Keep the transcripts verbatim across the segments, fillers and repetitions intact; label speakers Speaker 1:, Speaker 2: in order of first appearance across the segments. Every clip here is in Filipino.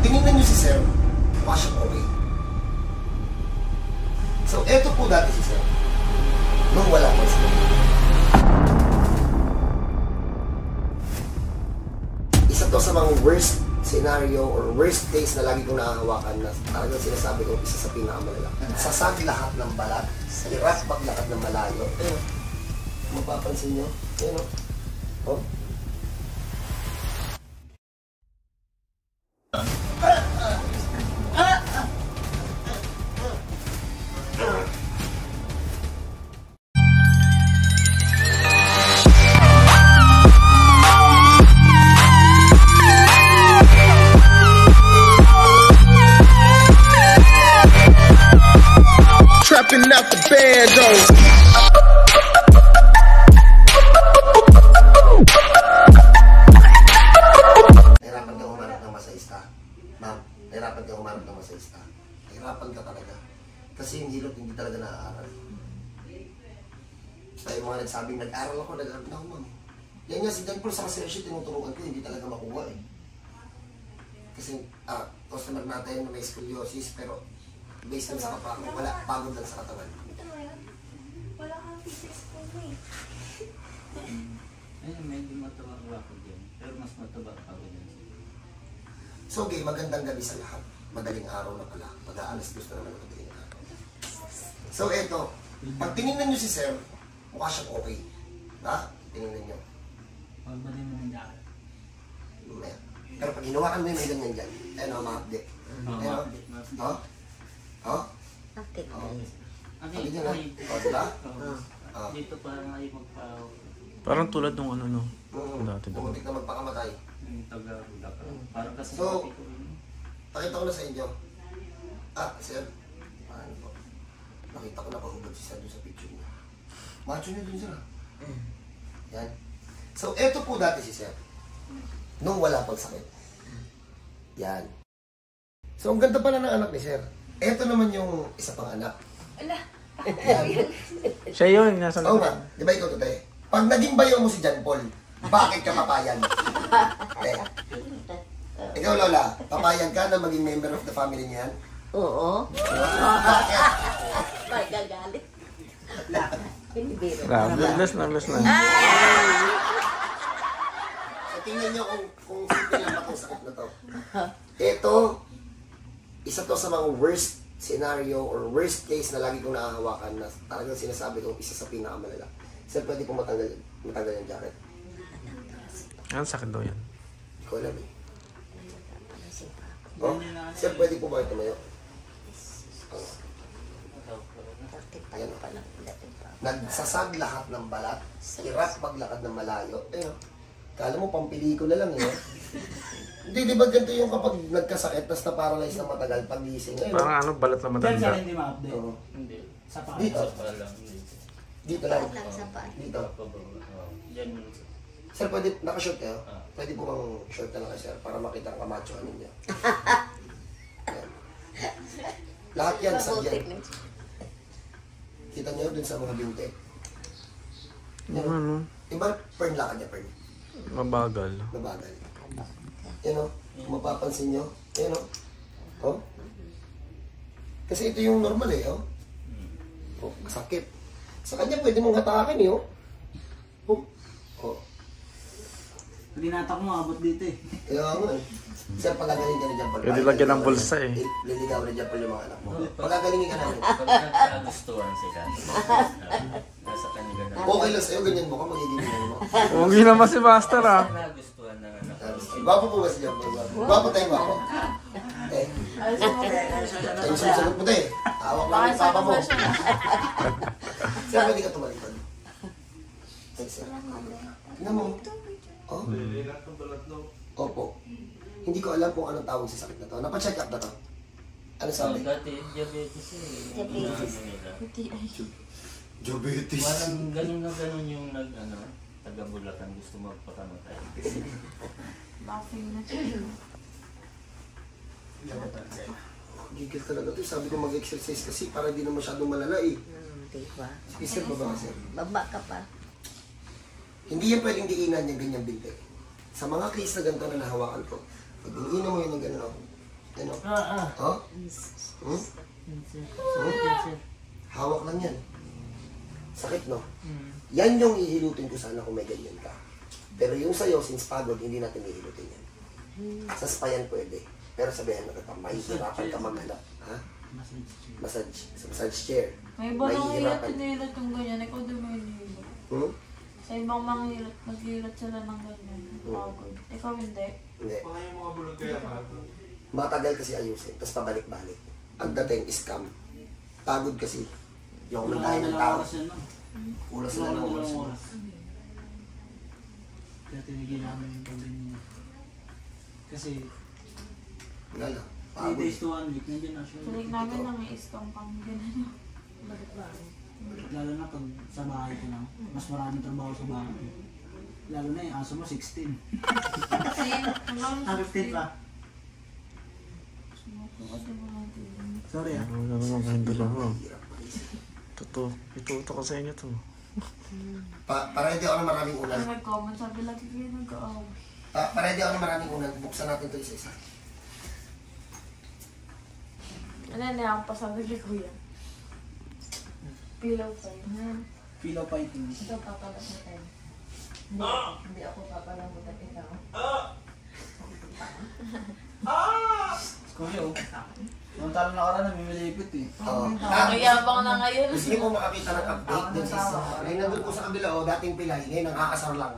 Speaker 1: tinignan nyo si Sir, mukha siyang okay. So, eto po dati si Sir. Nung wala pa siya. Isa to sa mga worst scenario or worst case na lagi kong nakahawakan na talagang sinasabi ko isa sa pinakamalala. Sasag lahat ng balat, hirap paglakad ng malayo. Ayun, mapapansin nyo. Ayun, oh.
Speaker 2: Trapping out the bando.
Speaker 1: Nahirapan ka humanap ng masahista. Ma'am, nahirapan ka humanap ng masahista. Nahirapan ka talaga. Kasi yung hilot hindi talaga naaaral. Kaya yung mga nagsabing nag-aral ako, nag-aral na ako, ma'am. Yan nga, si Dan Paul sa research, tinuturuan ko, hindi talaga makuha eh. Kasi, ah, customer natin na may scoliosis, pero based lang sa kapag, wala, pagod lang sa katawan.
Speaker 3: Ito mo yun? Wala kang physics ko mo eh.
Speaker 4: Ayun, medyo mataba ako dyan. Pero mas mataba ako dyan.
Speaker 1: So, okay, magandang gabi sa lahat. Madaling araw na pala. Pag-aalas dos na naman ang madaling araw. So, eto, pag tinignan nyo si Sir, mukha siyang okay. Ha? Tinignan nyo.
Speaker 4: Huwag ba din mo ng jacket?
Speaker 1: Lumaya. Pero pag hinawakan mo yun, may ganyan dyan. Ayun o, ma-update. Ayun o. Ha? Ha?
Speaker 3: Okay.
Speaker 4: Ano
Speaker 1: Sabi
Speaker 4: yun?
Speaker 1: niya na. O, diba?
Speaker 4: Ah. Dito parang ay magpa...
Speaker 5: Parang tulad nung ano, no?
Speaker 1: Mm.
Speaker 5: Dati daw.
Speaker 1: Pumuntik na magpakamatay.
Speaker 4: Yung taga-rula ka. Parang kasi
Speaker 1: So,
Speaker 4: kapit ko rin.
Speaker 1: Pakita ko na sa inyo. Ah, Sir. Ano po? Nakita ko na pahubad si Sir doon sa picture niya. Macho niya dun, Sir. ah. Yan. So, eto po dati si Sir. Nung wala pang sakit. Yan. So, ang ganda pala ng anak ni Sir. Eto naman yung isa pang anak.
Speaker 3: Ala,
Speaker 1: Yan.
Speaker 5: Siya yun, nasa
Speaker 1: Oo nga. Di ba ikaw today? Pag naging bayo mo si John Paul, bakit ka papayag? Eh. Ikaw, Lola, papayag ka na maging member of the family niyan?
Speaker 3: oo.
Speaker 1: Bakit?
Speaker 3: Pagagalit. Pinibiro.
Speaker 5: Ah, bless na, bless na.
Speaker 1: So, tingnan nyo kung, kung simple lang ba itong sakit na to. Ito, isa to sa mga worst scenario or worst case na lagi kong nakahawakan na talagang sinasabi ko isa sa pinakamalala. Sir, pwede po matanggal, matanggal yung jacket.
Speaker 5: Ano sakit daw yan?
Speaker 1: Hindi ko alam eh. Oh, sir, pwede po ba ito tumayo? Ayan o. Nagsasag lahat ng balat, hirap maglakad ng malayo. Ayun. Kala mo, pampelikula lang eh. Hindi, di ba ganito yung kapag nagkasakit, tapos na-paralyze na matagal, pag-gising. Ayun.
Speaker 5: Parang ano, balat na
Speaker 4: Diyan
Speaker 5: matanda.
Speaker 4: sila hindi ma-update.
Speaker 1: Oo.
Speaker 4: Hindi. Sa pa.
Speaker 1: Dito.
Speaker 4: Sa pa lang.
Speaker 1: Dito lang.
Speaker 3: lang sa paan.
Speaker 1: Dito.
Speaker 4: Diyan.
Speaker 1: Sir, pwede, naka-short kayo? Pwede po bang short na lang kayo, sir, para makita ang kamachoan ninyo. Ayan. Lahat yan, sagyan. Kita nyo dun sa mga binte.
Speaker 5: Yung ano,
Speaker 1: Iba, pern lakad niya, pern.
Speaker 5: mabagal.
Speaker 1: Mabagal. Yan o, kung mapapansin nyo. Yan o. Oh. Kasi ito yung normal eh, oh. Oh, sakit. Sa kanya pwede mong hatakin eh, oh. Oh. Oh.
Speaker 4: Hindi nata ko maabot dito eh.
Speaker 1: Kaya nga eh. Sir, pagagaling ka na dyan.
Speaker 5: Pwede lagyan ng bulsa eh.
Speaker 1: Liligaw na dyan pa yung mga anak mo. Pagagalingin ka namin.
Speaker 6: Pag nagkagustuhan sila, nasa kanila na.
Speaker 1: Okay lang sa'yo, ganyan mo ka, magiging ganyan mo.
Speaker 5: Huwag naman si Master ah.
Speaker 6: Nagustuhan ng anak ko.
Speaker 1: Gwapo po ba si John Paul? Gwapo tayo, gwapo. Eh, ay susunod mo tayo. Hawak lang yung papa mo. Sir, pwede ka tumalikod. Thanks, sir. Tingnan mo. Oh? Opo. Hindi ko alam kung anong tawag sa sakit na to. Napacheck up na to. Ano
Speaker 6: So,
Speaker 1: sabi?
Speaker 6: dati diabetes eh.
Speaker 3: Diabetes.
Speaker 6: Ano nila.
Speaker 1: Diabetes.
Speaker 6: Parang ganun na ganun yung nag, ano, taga-Bulacan gusto magpakamatay.
Speaker 1: Gigil talaga to. Sabi ko mag-exercise kasi para hindi na masyadong malala eh.
Speaker 3: Hmm, diba?
Speaker 1: Sige sir, baba ka sir.
Speaker 3: Baba ka pa.
Speaker 1: Hindi yan pwedeng diinan yung ganyang binte. Sa mga case na ganito na nahawakan ko, pag iniinom mo yun ng gano'n, Ano?
Speaker 6: Ah, ah.
Speaker 1: Oh? Hmm?
Speaker 6: Yan, sir.
Speaker 1: Hmm?
Speaker 6: Yan, sir.
Speaker 1: Hawak lang yan. Sakit, no?
Speaker 6: Hmm.
Speaker 1: Yan yung ihilutin ko sana kung may ganyan ka. Pero yung sa'yo, since pagod, hindi natin ihilutin yan. Sa spa yan pwede. Pero sabihan na kita, mahihirapan ka maghanap. Ha?
Speaker 6: Massage chair.
Speaker 1: Massage. Sa massage chair.
Speaker 3: May iba nang hilat,
Speaker 1: Mahihirapan.
Speaker 3: hinihilat yung ganyan. Ikaw din may hinihilat.
Speaker 1: Hmm?
Speaker 3: Sa ibang mga hilat, naghihilat sila ng ganyan. Pagod. Ikaw hindi.
Speaker 1: Hindi. Matagal kasi ayusin, tapos pabalik-balik. Ang dating is scam. Pagod kasi. Yung
Speaker 6: Wala
Speaker 1: kumakain
Speaker 6: na
Speaker 1: ng
Speaker 6: lang
Speaker 1: tao.
Speaker 6: oras yan, no?
Speaker 1: Ulas
Speaker 6: Wala
Speaker 1: na
Speaker 6: na
Speaker 1: lang
Speaker 6: lang
Speaker 1: oras.
Speaker 6: oras. Kaya tinigil namin yung pagdating niya. Kasi
Speaker 1: Wala na.
Speaker 6: three
Speaker 1: Pagod.
Speaker 6: days to one week, nandiyan na siya.
Speaker 3: Tulig namin nang i-stong pang ganyan.
Speaker 6: Lalo na pag sa bahay ko lang, mas maraming trabaho sa bahay. Lalo na yung aso mo, sixteen. Ah, fifteen pa. Sorry ah.
Speaker 5: Ano naman kayong dalawa? Totoo. Ituto ko sa inyo to.
Speaker 1: Pa para hindi ako na maraming ulan.
Speaker 3: Ano nag-comment, sabi lagi kayo nag-aaway.
Speaker 1: Pa para hindi ako na maraming ulan, buksan natin ito isa-isa.
Speaker 3: Ano na ako pasabi kay Kuya? Pillow pa yun.
Speaker 6: Pillow fighting.
Speaker 7: Ito papalamutan. Hindi, hindi ako papalamutan ikaw.
Speaker 6: Kuya oh. Nung talo na karan, namimilipit eh.
Speaker 1: Oo. Ah,
Speaker 3: Mayabang na ngayon.
Speaker 1: gusto niyo po makakita ng update dun sa isa. Ngayon nandun po sa kabila, oh, dating pilay. Ngayon nakakasar lang.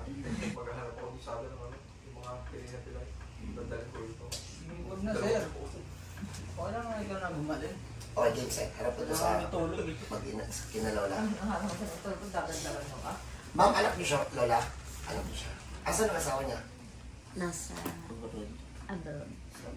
Speaker 6: Huwag na sir. Okay lang nga ikaw na gumalin.
Speaker 1: Okay, game set. Harap ito sa
Speaker 6: Matulog eh.
Speaker 1: pag kinalola.
Speaker 7: Ang hanap ko sa ito, kung dadagdagan mo ka.
Speaker 1: Ma'am, anak niyo siya, Lola. Anak niyo siya. Asan ang asawa niya?
Speaker 7: Nasa abroad.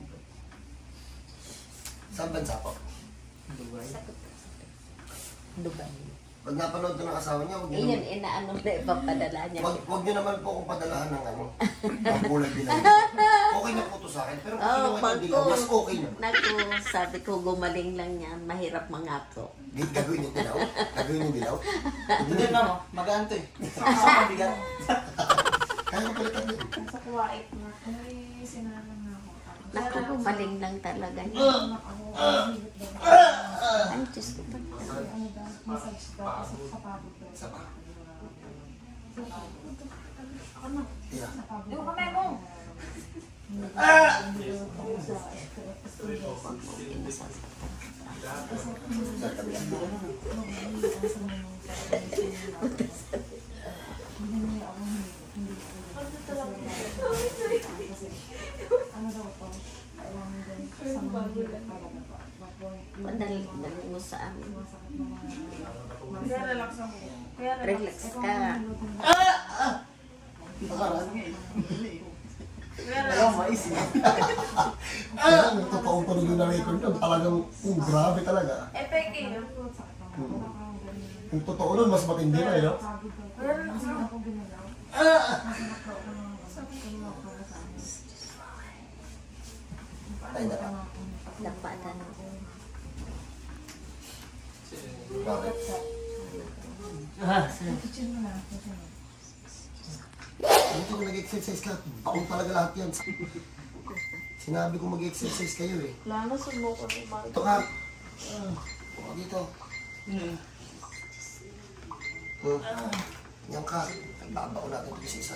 Speaker 1: Saan bansa po?
Speaker 6: Dubai.
Speaker 7: Dubai.
Speaker 1: Pag napanood ko ng asawa niya, huwag niyo
Speaker 7: Iyan,
Speaker 1: naman,
Speaker 7: inaano na ipapadala niya.
Speaker 1: wag, wag niyo naman po kung padalahan ng ano. Ang kulay dilaw. Okay na po to sa akin. Pero kung
Speaker 7: Oh,
Speaker 1: kinuha
Speaker 7: pag
Speaker 1: ng dilaw, mas okay na.
Speaker 7: Naku, sabi ko gumaling lang yan. Mahirap mangako.
Speaker 1: G- Gagawin yung dilaw? Gagawin yung dilaw?
Speaker 6: Hindi na mo, magaan to eh. Sa mabigat.
Speaker 1: Kaya ko palitan yun.
Speaker 3: Sa kuwait na. Ay, sinarang na ako.
Speaker 7: Naku, gumaling lang talaga niya. Ay, Diyos ko pa.
Speaker 3: Massage ka kasi sa pagod.
Speaker 1: Isa pa.
Speaker 3: Ako na.
Speaker 1: Yeah.
Speaker 3: Yung kamay mo.
Speaker 1: Sa kabila.
Speaker 7: Padali, dali mo sa amin.
Speaker 3: Kaya relax ako. Kaya
Speaker 7: Relax ka.
Speaker 6: Nakaraan nga eh.
Speaker 3: Kaya
Speaker 6: Ayaw mais eh.
Speaker 1: Ah! Totoong tunog yung na-record yun. Talagang, um, grabe talaga.
Speaker 3: Epeke yun.
Speaker 1: Kung totoo nun, mas matindi na yun.
Speaker 3: Kaya relax ako.
Speaker 1: Ay, naka.
Speaker 7: Lapatan mo.
Speaker 1: Bakit?
Speaker 6: Ah, sir.
Speaker 1: Hindi ko nag-exercise ka. Taong talaga lahat yan. Sinabi ko mag-exercise kayo eh.
Speaker 3: Wala na, sumuko na yung
Speaker 1: Ito ka. Ito dito.
Speaker 6: Hmm.
Speaker 1: Hmm. Yan ka. Nagbaba ko natin ito isa isa.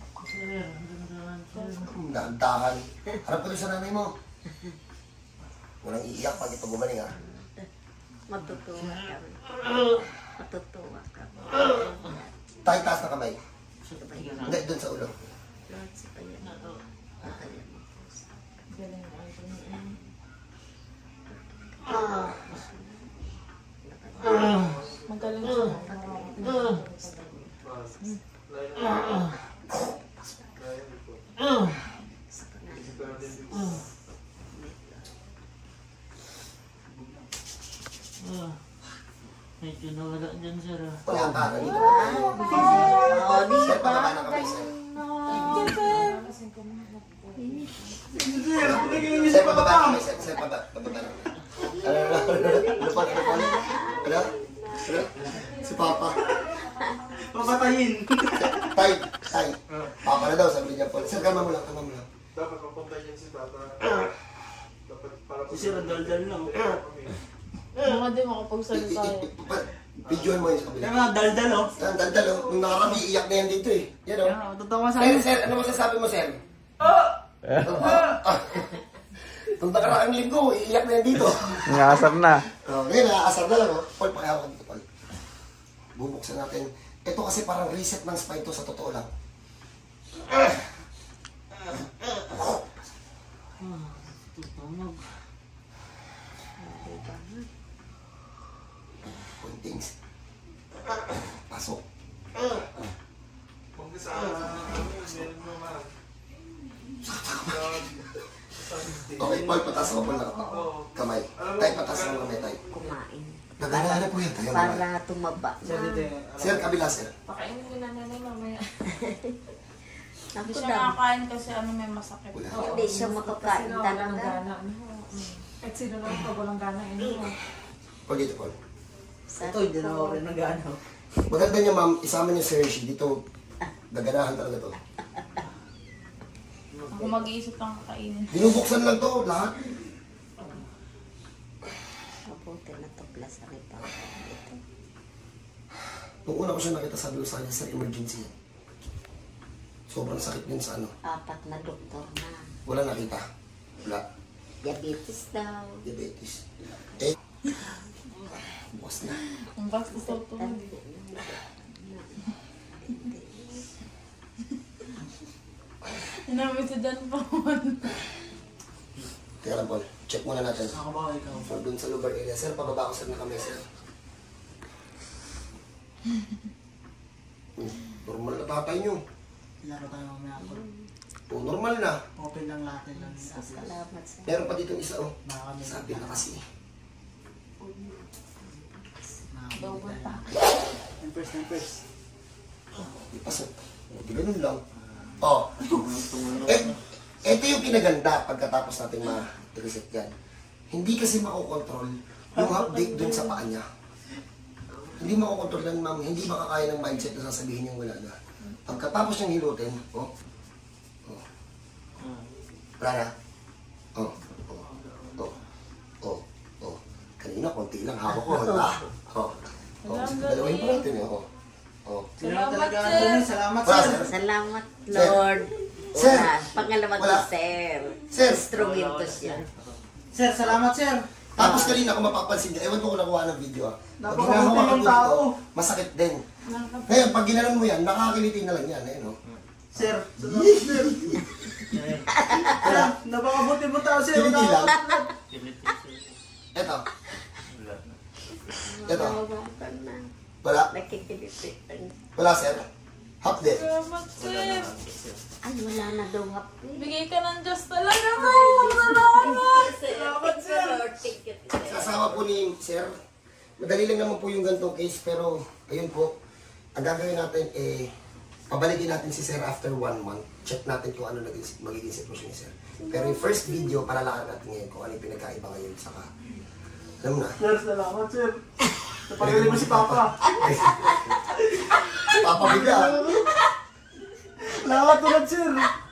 Speaker 1: Dahan-dahan. Harap ka doon sa nanay mo. Walang iiyak pag ito gumaling ha.
Speaker 7: Matutuwa ka. Matutuwa ka.
Speaker 1: Tayo taas na kamay.
Speaker 7: Sabay.
Speaker 1: Hindi, doon sa ulo.
Speaker 7: Lahat sa kanya. Nakaya mo.
Speaker 3: Magaling siya.
Speaker 6: Medyo nawala dyan sir ah.
Speaker 1: Wala ka. Nandito pa tayo.
Speaker 7: Oh, di
Speaker 1: Sir,
Speaker 7: ba?
Speaker 1: pababa na kamay, sir. Sir, pababa na kamay, sir. Sir, pababa. Pababa na kamay. Ano, ano, ano, ano pa, ano pa? Ano? Ano? Si Papa.
Speaker 6: Papatayin!
Speaker 1: Tay, tay. Papa na daw, sabi niya po. Sir, kalma mo lang, kalma mo lang.
Speaker 8: Dapat mapunta yan si Tata. Dapat
Speaker 6: Si Sir, dal-dal lang.
Speaker 3: Mga di makapagsalita eh.
Speaker 1: Videoan mo yung sa
Speaker 6: Kaya
Speaker 1: kabila.
Speaker 6: nga, dal-dal oh.
Speaker 1: Yan, daldal oh. Nung nakarami, iiyak na yan dito eh. Yan oh.
Speaker 6: Kaya, totoo nga sa
Speaker 1: Sir, sir, ano masasabi mo, sir? Ah! Nung nakaraang linggo, iiyak na yan dito.
Speaker 5: Nangasar na.
Speaker 1: Oh, ngayon, nakaasar na lang oh. Paul, pakihawa ka dito, Paul. Bubuksan natin. Ito kasi parang reset ng spine to sa totoo lang.
Speaker 6: tutunog.
Speaker 1: Pointings. Pasok. Okay, Paul, patas ako, Paul, nakapa. Kamay. Tay, patas ako kamay, tay.
Speaker 8: Kumain.
Speaker 1: Nagana po yan, tayo naman.
Speaker 8: Para tumaba
Speaker 6: Sir,
Speaker 8: na.
Speaker 6: dito eh.
Speaker 1: Sir, kabila, sir.
Speaker 3: Pakainin ko na nanay mamaya.
Speaker 8: Naku
Speaker 3: Hindi siya
Speaker 8: daw.
Speaker 3: nakakain kasi ano may masakit.
Speaker 1: Wala.
Speaker 8: Hindi siya makakain talaga.
Speaker 7: At sino lang pag walang gana, yun mo.
Speaker 1: Paul, dito, Paul.
Speaker 6: Ito, hindi na ako rin nag-ano.
Speaker 1: Maganda niya, ma'am, isama niyo si Hershey. Dito, gaganahan talaga to.
Speaker 3: Ako mag-iisip ng kakainin.
Speaker 1: Binubuksan lang to, lahat.
Speaker 8: Mabuti na to plus ang ipapakain ito.
Speaker 1: Nung una ko siya nakita, sabi ko sa kanya, sir, emergency yan. Sobrang sakit din sa ano.
Speaker 8: Apat na doktor na.
Speaker 1: Wala nakita. Wala.
Speaker 8: Diabetes daw.
Speaker 1: Diabetes. Eh, bukas na.
Speaker 3: Ang basta sa ito. Inamit si Dan pa.
Speaker 1: Kaya lang, Paul, check muna natin.
Speaker 6: Ako ba, ikaw?
Speaker 1: For dun sa lumbar area. Sir, pababa ko sir na kami, sir. Hmm, normal na tatay nyo.
Speaker 6: Laro tayo mamaya ako.
Speaker 1: Oh, normal na.
Speaker 6: Open lang natin lang.
Speaker 8: Salamat sa
Speaker 1: Meron pa dito isa, oh.
Speaker 6: Baka kami.
Speaker 1: Sabi na kasi.
Speaker 3: Double pa.
Speaker 6: First and first.
Speaker 1: Ipasok. Hindi ganun lang. Oh. Eh, ito yung pinaganda pagkatapos natin ma-reset yan. Hindi kasi makokontrol yung update dun sa paa niya. Hindi makokontrol yan, ma'am. Hindi makakaya ng mindset na sasabihin niyang wala na. Pagkatapos niyang hilutin, oh. Oh. Wala na. Oh. Oh. Oh. Oh. Oh. Kanina, konti lang hawak ko. Ah. Oh. Oh. Kasi dalawin pa natin, eh. Oh. Oh.
Speaker 6: Salamat, talaga,
Speaker 3: sir.
Speaker 6: Anthony. Salamat,
Speaker 1: Wala,
Speaker 6: sir.
Speaker 1: sir.
Speaker 8: Salamat, Lord.
Speaker 1: Sir.
Speaker 8: Una, pangalawa
Speaker 1: Wala.
Speaker 8: kay Sir.
Speaker 1: Sir.
Speaker 8: Instrumento siya.
Speaker 6: Sir, salamat, sir.
Speaker 1: Tapos kanina kung mapapansin niya, ewan ko kung nakuha ng video ah. Pag
Speaker 6: Napakabuti
Speaker 1: hinahawakan
Speaker 6: ng
Speaker 1: mo dito,
Speaker 6: tao.
Speaker 1: masakit din. Ngayon, pag ginanon mo yan, nakakiliti na lang yan. Ayun, oh.
Speaker 6: Sir, salamat, sir. Sir, napakabuti mo tao, sir.
Speaker 1: Kiliti lang.
Speaker 4: Kiliti sir.
Speaker 1: Eto.
Speaker 4: Wala na.
Speaker 1: Eto.
Speaker 8: Nawawakan na.
Speaker 1: Wala.
Speaker 8: Nakikilipitan.
Speaker 1: Wala, sir. Half din.
Speaker 3: Salamat sir.
Speaker 8: Ay, wala na daw happy.
Speaker 3: Bigay ka ng Diyos talaga kayo. Salamat.
Speaker 8: Salamat, Sir. Lord. Thank you,
Speaker 1: Sa
Speaker 8: Sir.
Speaker 1: asawa po ni sir, madali lang naman po yung ganitong case, pero ayun po, ang gagawin natin, eh, pabalikin natin si sir after one month. Check natin kung ano naging, magiging sitwasyon ni sir. Pero yung first video, palalakan natin ngayon kung ano yung pinagkaiba ngayon. Saka, alam mo na,
Speaker 6: Sir, salamat, sir. Napagaling mo si Papa.
Speaker 1: papabiga.
Speaker 6: Salamat ulit, sir.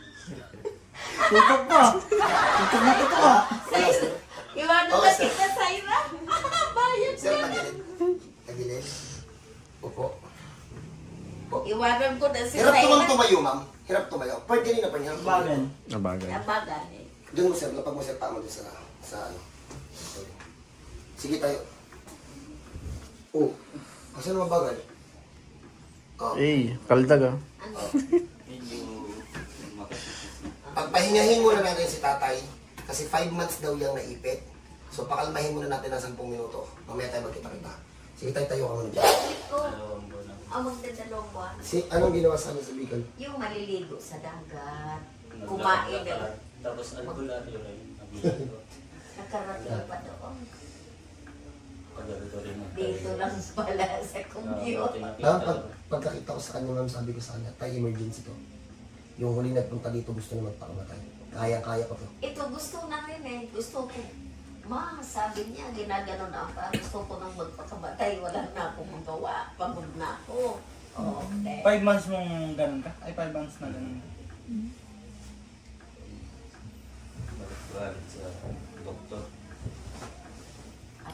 Speaker 6: Tutok pa. Tutok na tutok pa.
Speaker 1: Wala, sir.
Speaker 8: Iwanan
Speaker 1: Okay,
Speaker 8: na
Speaker 1: sir.
Speaker 8: kita, Saira. Bayad
Speaker 1: Sir,
Speaker 8: yan.
Speaker 1: tagilid. Tagilid. Opo. Opo.
Speaker 8: Iwanan ko na si
Speaker 1: Hirap tumang
Speaker 8: Saira.
Speaker 1: tumayo, ma'am. Hirap tumayo. Pwede rin na pa niya.
Speaker 6: Bagan.
Speaker 5: Nabagay.
Speaker 8: Nabagan eh.
Speaker 1: Doon mo, sir. Lapag mo, sir. Tama doon sa, sa ano. Sige tayo. Oh. Kasi naman bagal. Oh.
Speaker 5: Eh, kaldag ah.
Speaker 4: Medyo makasipis na.
Speaker 1: Pagpahingahin muna natin si tatay. Kasi five months daw yung naipit. So pakalmahin muna natin ng sampung minuto. Mamaya tayo magkita-kita. Sige tayo, tayo ka muna dyan.
Speaker 8: Oh,
Speaker 4: Dalawang buwan na.
Speaker 8: ang magdadalawang buwan.
Speaker 1: Si, anong ginawa sa amin sa Bicol?
Speaker 8: Yung maliligo sa dagat.
Speaker 4: Naglakad-
Speaker 8: Kumain.
Speaker 4: naglakad. Tapos albularyo rin.
Speaker 8: Nakarating pa doon.
Speaker 4: Pagdalito rin. ng-
Speaker 8: Dito lang pala sa
Speaker 4: Ah,
Speaker 8: computer.
Speaker 4: buti nakita
Speaker 1: Ma'am, pag,
Speaker 4: ko.
Speaker 1: pagkakita ko sa kanya, ma'am, sabi ko sa kanya, tayo emergency to. Yung huli nagpunta dito, gusto niya magpakamatay. Kaya-kaya ko to.
Speaker 8: Ito gusto na rin eh. Gusto ko. Ma, sabi niya, ginaganon ako. Gusto ko nang magpakamatay. Wala na akong magawa. Pagod na ako. Okay.
Speaker 6: Five months mong ganun ka? Ay, five months na ganun.
Speaker 4: Balik sa doktor.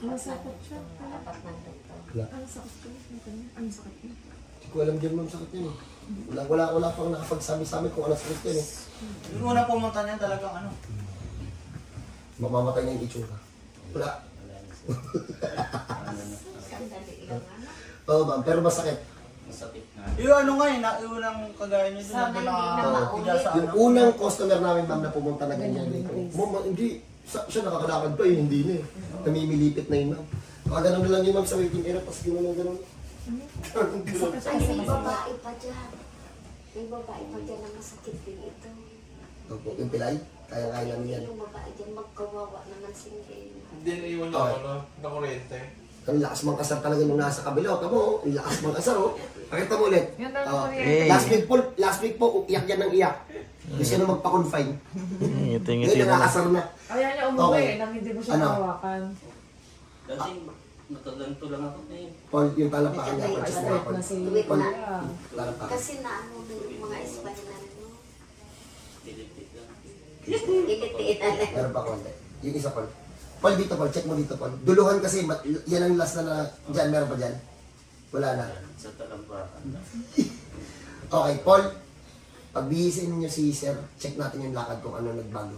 Speaker 7: Masakit siya.
Speaker 8: Apat ng doktor.
Speaker 1: Wala.
Speaker 7: Ang sakit ko. Ang sakit mo.
Speaker 1: Hindi ko alam dyan, ma'am, sakit yun eh. Wala, wala, wala pang nakapagsabi sa amin kung ano sakit yun eh.
Speaker 6: Yung una pumunta niya talagang ano.
Speaker 1: Mamamatay na yung itsura. Wala.
Speaker 4: Wala na siya. Ano na,
Speaker 8: Sandali lang ano.
Speaker 1: Oo, ma'am, pero masakit.
Speaker 4: masakit na.
Speaker 6: Yung ano nga eh, na, yung unang kagaya niyo doon
Speaker 8: Sana
Speaker 6: na
Speaker 8: hindi na
Speaker 1: Oo.
Speaker 6: higa sa
Speaker 1: Yung
Speaker 6: ano.
Speaker 1: unang customer namin, ma'am, na pumunta na ganyan dito. Ma'am, hindi. Sa, siya nakakalakad pa eh, hindi na eh. Namimilipit na yun, ma'am. Baka ganun na lang yun, ma'am, sa waiting area, tapos gano'n lang gano'n.
Speaker 8: Ay, may babae pa dyan. May babae pa dyan na masakit din ito.
Speaker 1: Opo, yung pilay, kaya-kaya namin yan.
Speaker 8: Yung babae dyan magkawawa naman singin.
Speaker 9: Hindi naiwan niya ako na, na kuryente.
Speaker 1: Ang lakas mang kasar talaga nung nasa kabila. Tama mo, ang lakas mang kasar oh. Pakita mo ulit.
Speaker 7: Yun daw
Speaker 1: Oo.
Speaker 5: Hey.
Speaker 1: Last week po, last week po, iyak yan ng iyak. Gusto na magpa-confine.
Speaker 5: Ngiti-ngiti
Speaker 1: Ngayon
Speaker 5: na lang.
Speaker 1: nakasar na.
Speaker 7: Ayaw niya umuwi
Speaker 1: Okay.
Speaker 7: eh, nang hindi mo siya
Speaker 1: Ano?
Speaker 7: hawakan.
Speaker 4: Dati, nakaganto lang ako eh.
Speaker 1: Paul, yung talampakan niya.
Speaker 8: May
Speaker 1: Paul,
Speaker 8: iba
Speaker 1: Paul,
Speaker 7: Straight na si
Speaker 8: Wait
Speaker 1: Paul.
Speaker 8: na.
Speaker 1: Talampakan.
Speaker 8: Kasi naano na yung mga spinal mo.
Speaker 4: Dilipit lang.
Speaker 8: Ilitiin na lang.
Speaker 1: Meron pa konti. Yung isa, Paul. Paul, dito, Paul. Check mo dito, Paul. Duluhan kasi, mat- yan ang last na na, dyan, meron pa dyan? Wala na.
Speaker 4: Sa talampakan.
Speaker 1: Okay, Paul. Pagbihisin niyo si Sir, check natin yung lakad kung ano nagbago.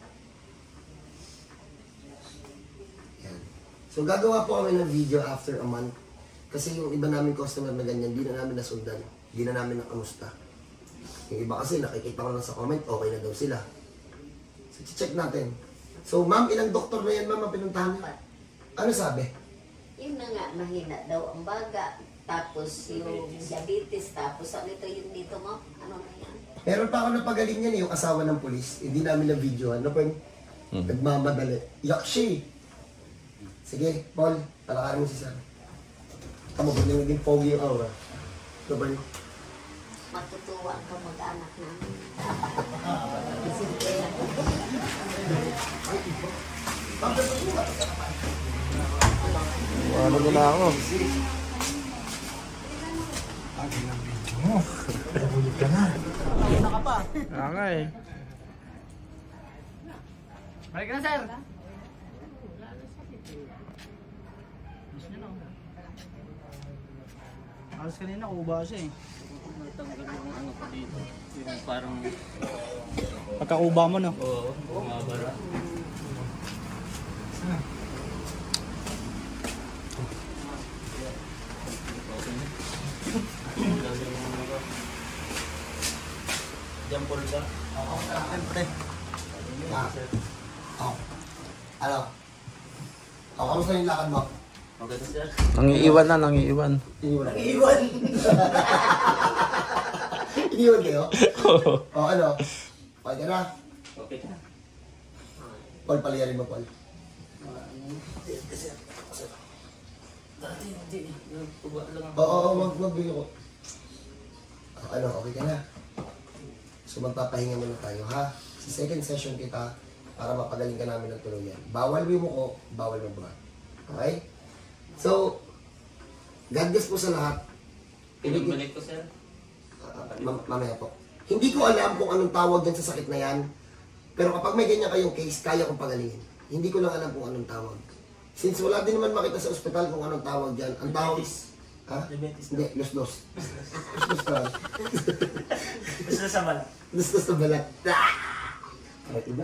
Speaker 1: Yan. So, gagawa po kami ng video after a month. Kasi yung iba namin customer na ganyan, di na namin nasundan. Di na namin nakamusta. Yung iba kasi, nakikita ko lang sa comment, okay na daw sila. So, check natin. So, ma'am, ilang doktor na yan, ma'am, ang pinuntahan niyo? Ano sabi?
Speaker 8: Yun na nga, mahina daw ang baga. Tapos yung diabetes, tapos ano ito yung dito mo? Ano na yan?
Speaker 1: Meron pa ako napagaling yan, eh, yung asawa ng pulis. Hindi namin na videoan. Ano pa yun? Nagmamadali. Yak siya eh. Sige, Paul, palakarin mo si Sir. Tama ba yung naging pogi yung aura? Ano ba yun?
Speaker 8: Matutuwa ka mag-anak namin.
Speaker 5: Ano mo na ako?
Speaker 6: Una ka pa.
Speaker 5: Kaya nga eh.
Speaker 6: Balik na sir. Alas kanina, kuba siya eh.
Speaker 4: Natanggal yung ano ko dito. Yung parang,
Speaker 6: Pagkakuba mo no?
Speaker 4: oo, bumabara. Diyan po siya.
Speaker 6: Siyempre.
Speaker 1: Ah. Oh. Ano? Oh, kamusta yung lakad mo?
Speaker 4: Okay na sir.
Speaker 5: Nangiiwan na, nangiiwan.
Speaker 1: Iniwan. Iniwan! Iniwan kayo? Oh, ano? Paul ka na?
Speaker 4: Okay na.
Speaker 1: Paul, palayarin mo, Paul.
Speaker 4: Dati hindi. Nagtuba lang ako.
Speaker 1: Oo, oo, wag, wag, bigyan ko. Oh, ano, okay ka na? So, magpapahinga muna tayo, ha? Sa second session kita, para mapagaling ka namin ng tuluyan. Bawal mo ko, bawal mo buhat. Okay? So, God bless po sa lahat.
Speaker 4: Pinabalik ko sir.
Speaker 1: Ah, mam- mamaya po. Hindi ko alam kung anong tawag dyan sa sakit na yan. Pero kapag may ganyan kayong case, kaya kong pagalingin. Hindi ko lang alam kung anong tawag. Since wala din naman makita sa ospital kung anong tawag dyan, ang tawag... Ha?
Speaker 6: Diabetes.
Speaker 1: Hindi, los-los. Los-los ka.
Speaker 6: Gusto sa balat.
Speaker 1: Los-los na balat. Ah! Kahit iba.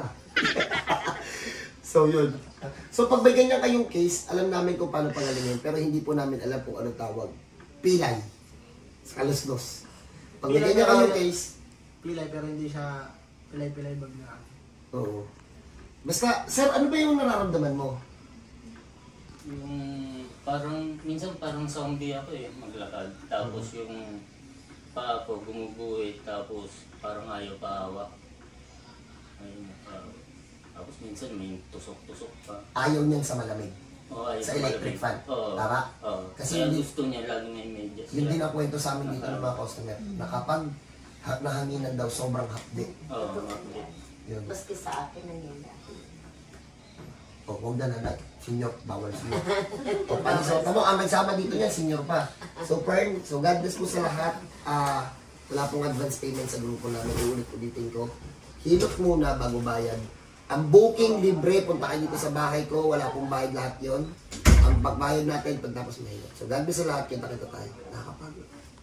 Speaker 1: So, yun. So, pag may ganyan kayong case, alam namin kung paano pagalingin, pero hindi po namin alam kung anong tawag. Pilay. Sa los-los. Pag may
Speaker 6: Pilay
Speaker 1: ganyan
Speaker 6: pero-
Speaker 1: kayong case,
Speaker 6: Pilay pero hindi siya pilay-pilay bag na.
Speaker 1: oo. Basta, sir, ano ba yung nararamdaman mo?
Speaker 4: Yung parang, minsan parang zombie ako eh, maglakad. Tapos yung paa ko gumuguhit, tapos parang ayaw pahawak. Ayun, parang, tapos minsan may tusok-tusok pa.
Speaker 1: Ayaw niyang sa malamig.
Speaker 4: Oh, ayaw
Speaker 1: Sa electric
Speaker 4: malamig.
Speaker 1: fan.
Speaker 4: Oo.
Speaker 1: Tama?
Speaker 4: Oo.
Speaker 1: Kasi
Speaker 4: Kaya
Speaker 1: hindi-
Speaker 4: gusto niya lagi may medyas.
Speaker 1: Yun din ang kwento sa amin dito ng mga customer. Na kapag ha- nahanginan daw, sobrang hapdi.
Speaker 4: Oo, mabilis.
Speaker 1: Yun.
Speaker 8: Maski sa akin nangyayari.
Speaker 1: O, huwag na na. Senior, bawal senior. O, pati so, tamo, ang nagsama dito niya, senior pa. So, Pern, so God bless po sa lahat. Ah, wala pong advance payment sa grupo namin. Iulit ulitin ko. Hilot muna bago bayad. Ang booking libre, punta kayo dito sa bahay ko. Wala pong bayad lahat yon. ang pagbayad natin pagtapos mahirap. So, God bless sa lahat, kita-kita tayo. Nakakapagod.